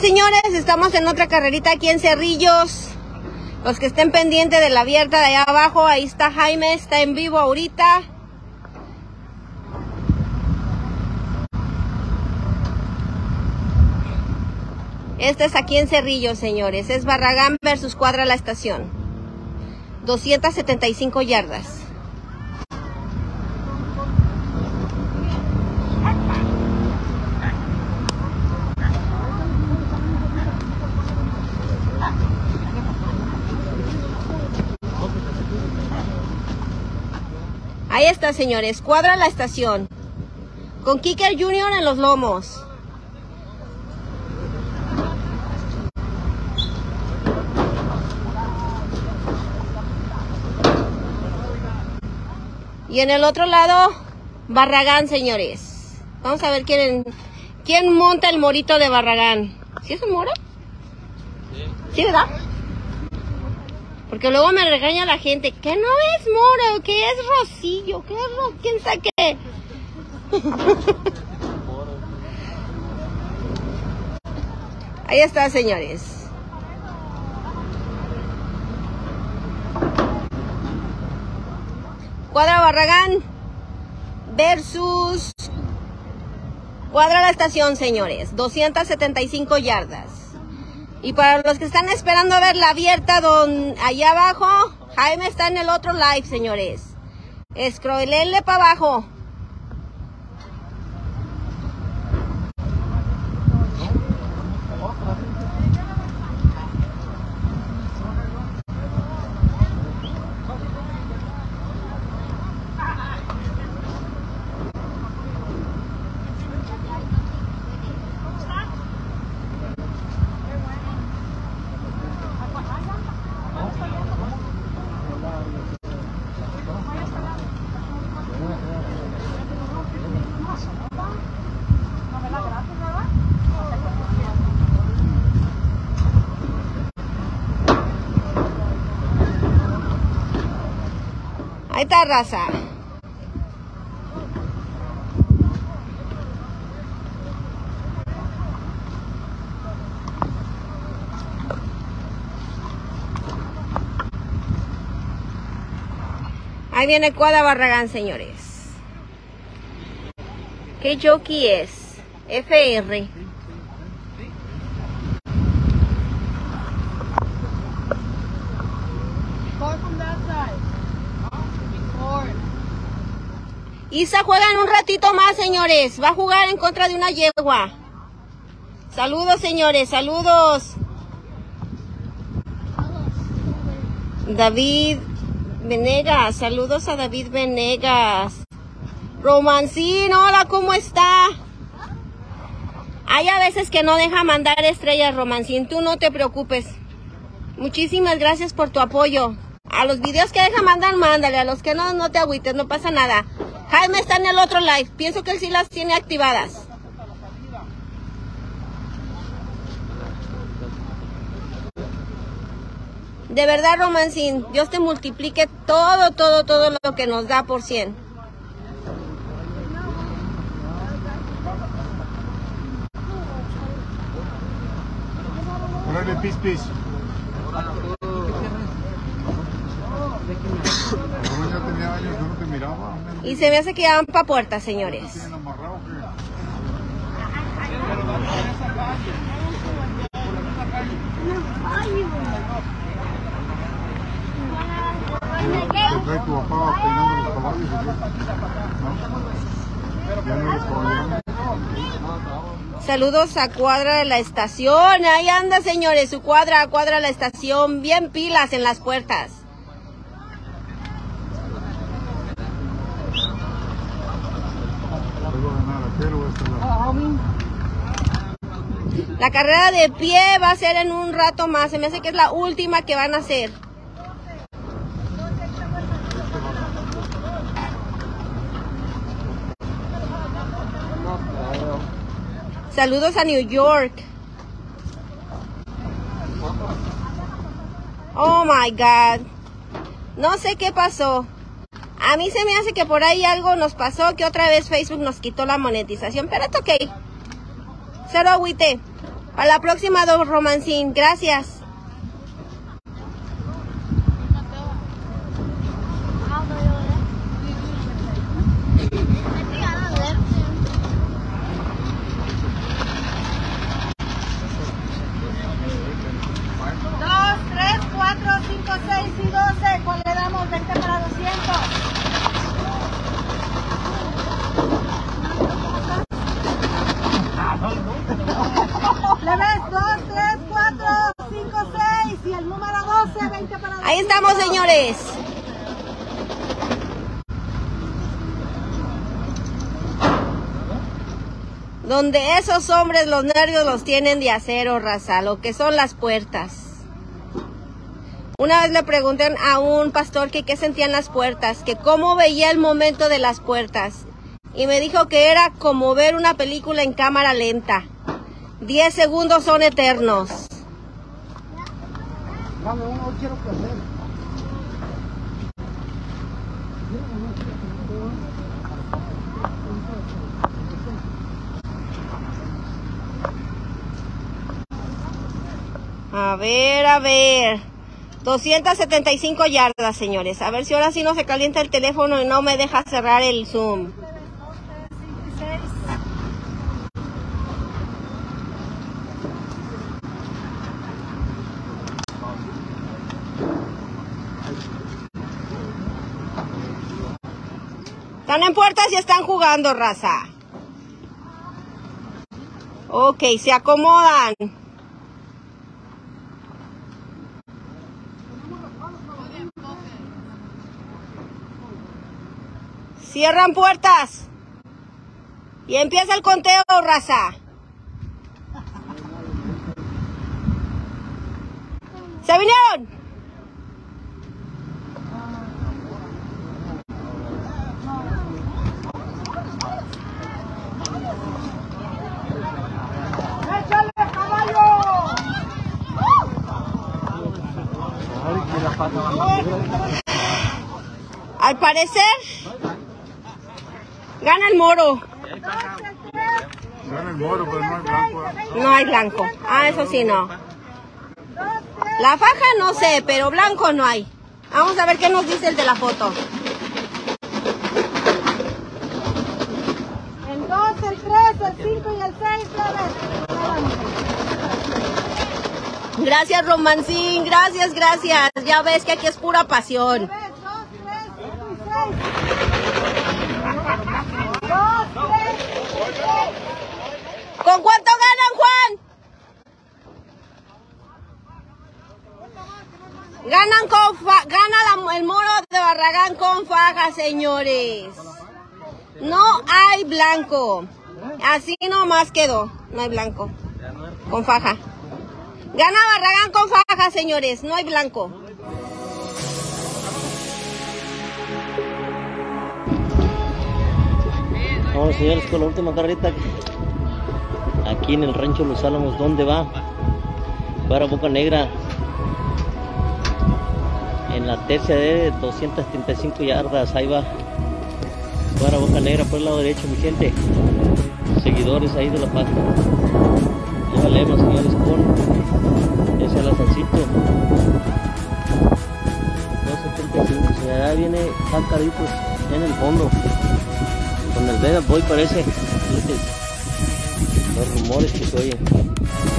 señores, estamos en otra carrerita aquí en Cerrillos. Los que estén pendientes de la abierta de allá abajo, ahí está Jaime, está en vivo ahorita. Este es aquí en Cerrillos, señores. Es Barragán versus Cuadra la Estación. 275 yardas. Ahí está, señores. Cuadra la Estación. Con Kicker Junior en los lomos. Y en el otro lado, Barragán, señores. Vamos a ver quién monta el morito de Barragán. ¿Sí es un moro? Sí, ¿verdad? Porque luego me regaña la gente que no es moro, que es rosillo, que es quién sabe qué. Ahí está, señores. Cuadra Barragán versus Cuadra la Estación, señores. 275 yardas. Y para los que están esperando a ver la abierta allá abajo, Jaime está en el otro live, señores. Scrollenle para abajo. Ahí está, raza. Ahí viene Cuadra Barragán, señores. ¿Qué jockey es? FR. Isa juega en un ratito más, señores. Va a jugar en contra de una yegua. Saludos, señores. Saludos. David Venegas. Saludos a David Venegas. Romancín, hola, ¿cómo está? Hay a veces que no deja mandar estrellas, Romancín. Tú no te preocupes. Muchísimas gracias por tu apoyo. A los videos que deja mandar, mándale. A los que no, no te agüites, no pasa nada. Jaime está en el otro live. Pienso que él sí las tiene activadas. De verdad, Romancín, Dios te multiplique todo lo que nos da por 100. Órale, pis. Ya tenía años que no te miraba. Y se me hace que ya van para puerta, señores. Saludos a Cuadra de la Estación. Ahí anda, señores, su Cuadra la Estación. Bien pilas en las puertas. La carrera de pie va a ser en un rato más. Se me hace que es la última que van a hacer. Saludos a New York. Oh my God. No sé qué pasó. A mí se me hace que por ahí algo nos pasó, que otra vez Facebook nos quitó la monetización, pero está ok. Cero agüite. Para la próxima, don Romancín. Gracias. ¿Cuál le damos? 20 para 200. Le ves 2, 3, 4, 5, 6 y el número 12, 20 para 200. Ahí estamos, señores. Donde esos hombres los nervios los tienen de acero, raza, lo que son las puertas. Una vez le pregunté a un pastor que qué sentían las puertas, que cómo veía el momento de las puertas. Y me dijo que era como ver una película en cámara lenta. 10 segundos son eternos. A ver. 275 yardas, señores. A ver si ahora sí no se calienta el teléfono y no me deja cerrar el Zoom. Están en puertas y están jugando, raza. Ok, se acomodan. Cierran puertas. Y empieza el conteo, raza. ¡Se vinieron! ¡Échale, caballo! Al parecer, gana el moro. Gana el moro, pero no hay blanco. No hay blanco. Ah, eso sí no. La faja no sé, pero blanco no hay. Vamos a ver qué nos dice el de la foto. El 2, el 3, el 5 y el 6, Gracias, Romancín. Gracias. Ya ves que aquí es pura pasión. 2, 3, 5 y 6. 2, 3, 6. ¿Con cuánto ganan, Juan? Gana el moro de Barragán con faja, señores. No hay blanco. Así nomás quedó. No hay blanco. Con faja. Gana Barragán con faja, señores. No hay blanco. Vamos, señores, con la última carreta. Aquí en el rancho Los Álamos. ¿Dónde va? Para Boca Negra. En la tercia de 235 yardas. Ahí va. Para Boca Negra por el lado derecho, mi gente. Seguidores ahí de la pasta. Ya leemos, señores, con ese alazarcito. 275. Se allá viene Sacaritos en el fondo. Con el Vegas Boy parece. Los rumores que se oyen.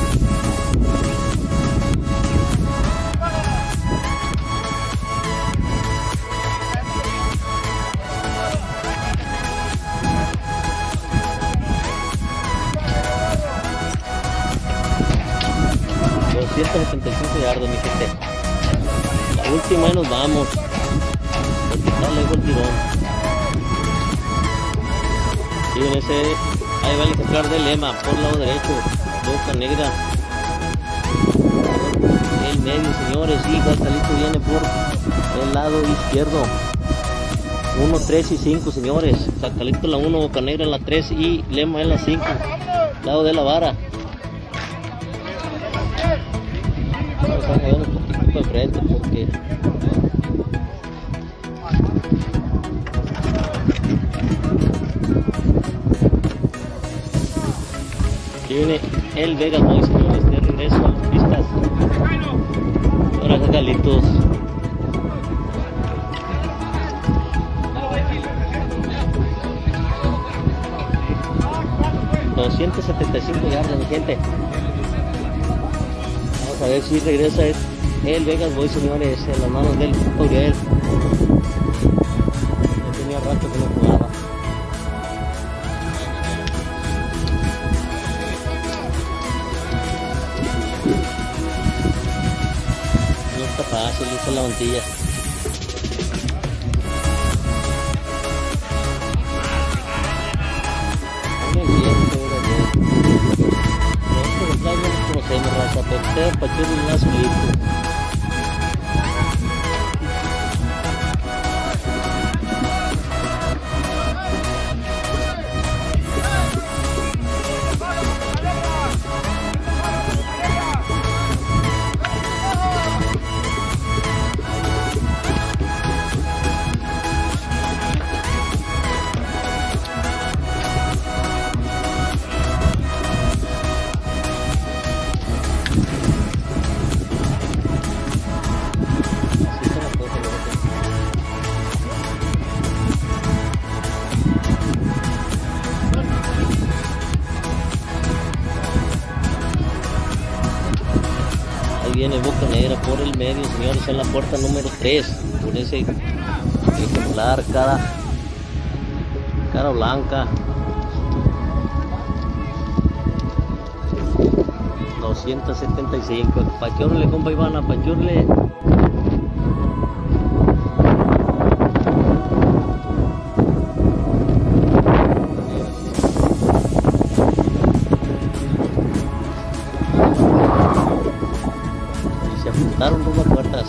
Yardos, mi gente. La última y nos vamos. Porque está lejos el tirón. Y en ese, ahí va el ejemplar de Lema por el lado derecho. Boca Negra. El medio, señores. Y Gastalito viene por el lado izquierdo. 1, 3 y 5, señores. Sacalito en la 1, Boca Negra en la 3 y Lema en la 5. Lado de la vara. Vamos a mover un poquito de frente porque aquí viene el Vegas Boy, señores. kilitos. $275 yardas, mi gente. Vamos a ver si regresa el Vegas Boy, señores, en las manos del Uriel. Ya tenía rato que no jugaba. No está fácil, esta es la mantilla. Conocemos, raza, pero usted Pachurri no es un libro. Viene Boca Negra por el medio, señores, en la puerta número 3, con ese ejemplar, cara blanca. 275. Pachurle, compa Ivana, pachurle. Apuntaron rumbo a puertas.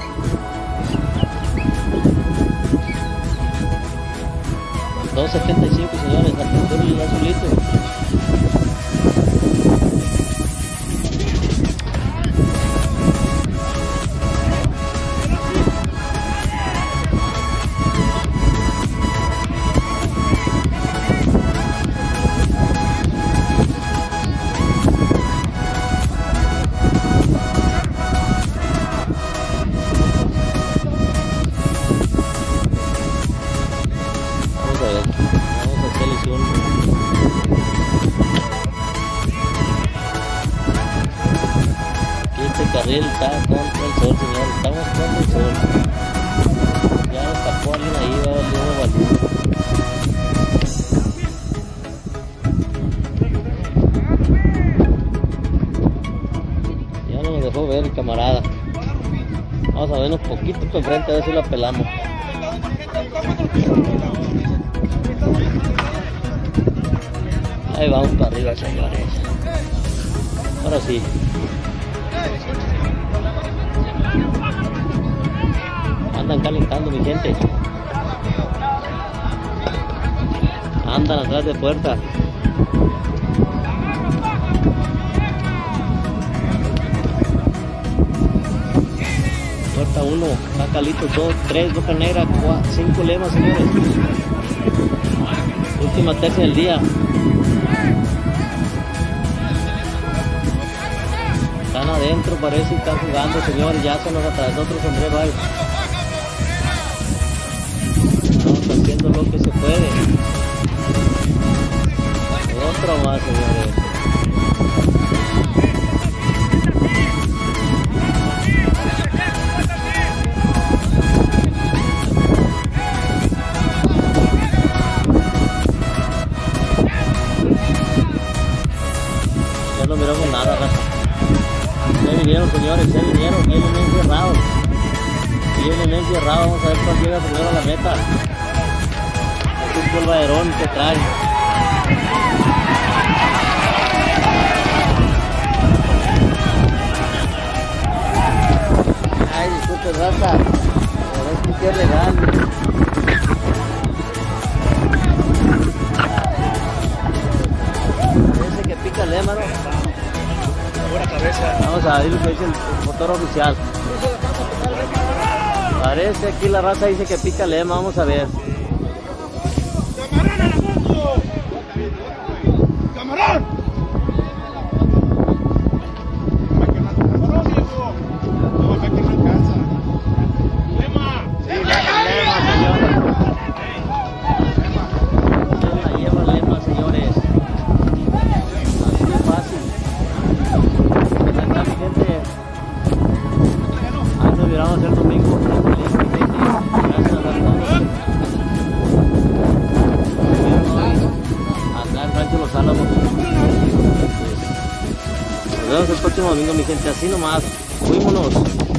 $275, señores, al pintor y el azulito. Carril está contra el sol, señor, estamos contra el sol. Ya nos tapó alguien ahí, va a valer un balón. Ya no me dejó ver el camarada. Vamos a vernos poquito para enfrente a ver si la pelamos. Ahí vamos para arriba, señores. Ahora sí. Andan calentando, mi gente. Andan atrás de puerta. Puerta 1, Cacalitos 2, 3, Boca Negra, 5 lemas, señores. Última tercia del día. Están adentro, parece que están jugando, señores. Ya se nos atravesó otro sombrero ahí. Estamos haciendo lo que se puede. Otro más, señores. Ya no miramos nada, raza. Ya vinieron, señores, ya vinieron, vienen encerrados. Vienen encerrados, vamos a ver cuál llega primero a la meta. Este es el baderón que trae. Ay, disculpe, raza, pero es que es legal. Parece que pica el lema, ¿no? Vamos a ver lo que dice el motor oficial. Parece aquí la raza dice que pica lema, vamos a ver. ¡Camarón! No, acá que no alcanza. esperamos el domingo. Gracias a todos. Acá en Rancho Los Álamos. Nos vemos el próximo domingo, mi gente. Así nomás. Fuímonos.